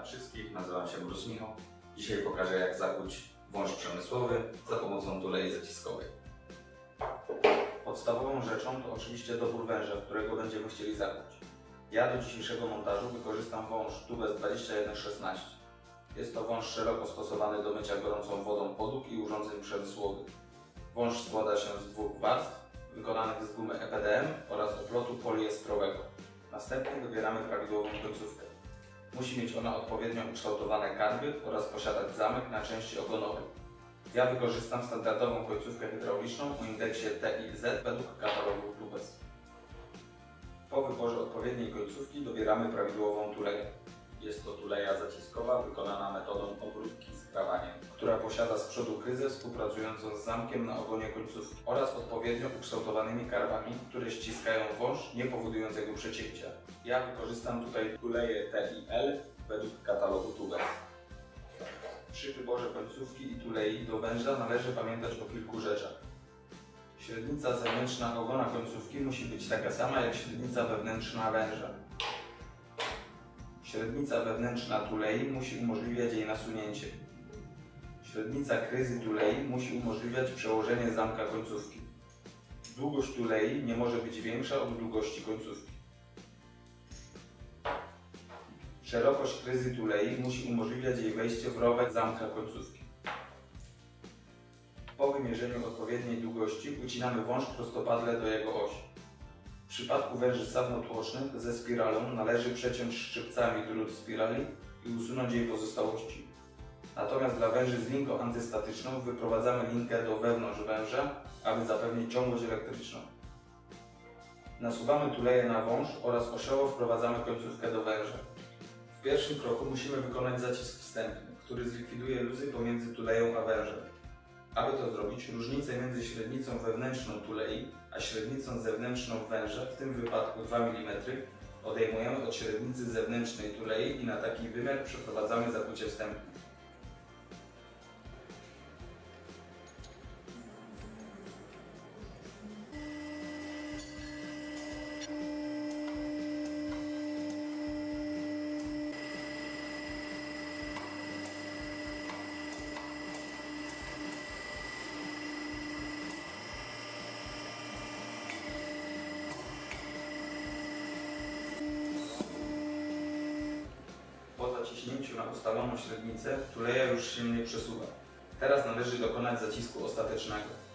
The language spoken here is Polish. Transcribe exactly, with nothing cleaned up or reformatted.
wszystkich, nazywam się Bruce Michał. Dzisiaj pokażę, jak zakuć wąż przemysłowy za pomocą tulei zaciskowej. Podstawową rzeczą to oczywiście dobór węża, którego będziemy chcieli zakuć. Ja do dzisiejszego montażu wykorzystam wąż Tubes dwadzieścia jeden szesnaście. Jest to wąż szeroko stosowany do mycia gorącą wodą podłóg i urządzeń przemysłowych. Wąż składa się z dwóch warstw, wykonanych z gumy E P D M oraz oplotu poliestrowego. Następnie wybieramy prawidłową końcówkę. Musi mieć ona odpowiednio ukształtowane karby oraz posiadać zamek na części ogonowej. Ja wykorzystam standardową końcówkę hydrauliczną o indeksie T I Z według katalogu Tubes. Po wyborze odpowiedniej końcówki dobieramy prawidłową tuleję. Jest to tuleja zaciskowa wykonana metodą obróbki skrawaniem, która posiada z przodu kryzę współpracującą z zamkiem na ogonie końcówki oraz odpowiednio ukształtowanymi karbami, które ściskają wąż, nie powodując jego przecięcia. Ja wykorzystam tutaj tuleję T I L według katalogu Tubes. Przy wyborze końcówki i tulei do węża należy pamiętać o kilku rzeczach. Średnica zewnętrzna ogona końcówki musi być taka sama jak średnica wewnętrzna węża. Średnica wewnętrzna tulei musi umożliwiać jej nasunięcie. Średnica kryzy tulei musi umożliwiać przełożenie zamka końcówki. Długość tulei nie może być większa od długości końcówki. Szerokość kryzy tulei musi umożliwiać jej wejście w rowek zamka końcówki. Po wymierzeniu odpowiedniej długości ucinamy wąż prostopadle do jego osi. W przypadku węży sawnotłocznych ze spiralą należy przeciąć szczypcami drut spirali i usunąć jej pozostałości. Natomiast dla węży z linką antystatyczną wyprowadzamy linkę do wewnątrz węża, aby zapewnić ciągłość elektryczną. Nasuwamy tuleję na wąż oraz oszoło wprowadzamy końcówkę do węża. W pierwszym kroku musimy wykonać zacisk wstępny, który zlikwiduje luzy pomiędzy tuleją a wężem. Aby to zrobić, różnicę między średnicą wewnętrzną tulei a średnicą zewnętrzną węża, w tym wypadku dwa milimetry, odejmujemy od średnicy zewnętrznej tulei i na taki wymiar przeprowadzamy zakucie wstępne. Po zaciśnięciu na ustaloną średnicę tuleja już się nie przesuwa. Teraz należy dokonać zacisku ostatecznego.